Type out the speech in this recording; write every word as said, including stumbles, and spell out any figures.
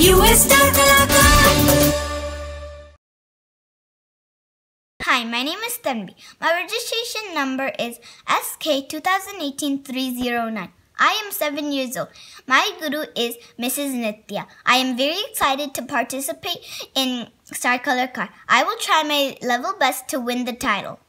U S Star Kalakaar. Hi, my name is Tanvi. My registration number is S K twenty eighteen three oh nine. I am seven years old. My guru is Missus Nitya. I am very excited to participate in Star Kalakaar. I will try my level best to win the title.